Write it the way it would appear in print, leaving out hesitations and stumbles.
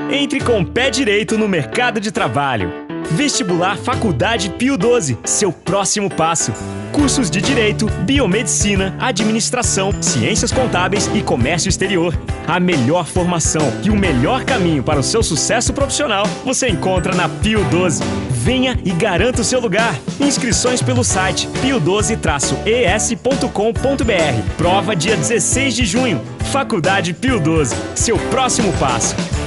Entre com o pé direito no mercado de trabalho. Vestibular Faculdade Pio XII, seu próximo passo. Cursos de Direito, Biomedicina, Administração, Ciências Contábeis e Comércio Exterior. A melhor formação e o melhor caminho para o seu sucesso profissional você encontra na Pio XII. Venha e garanta o seu lugar. Inscrições pelo site pio12-es.com.br. Prova dia 16 de junho. Faculdade Pio XII, seu próximo passo.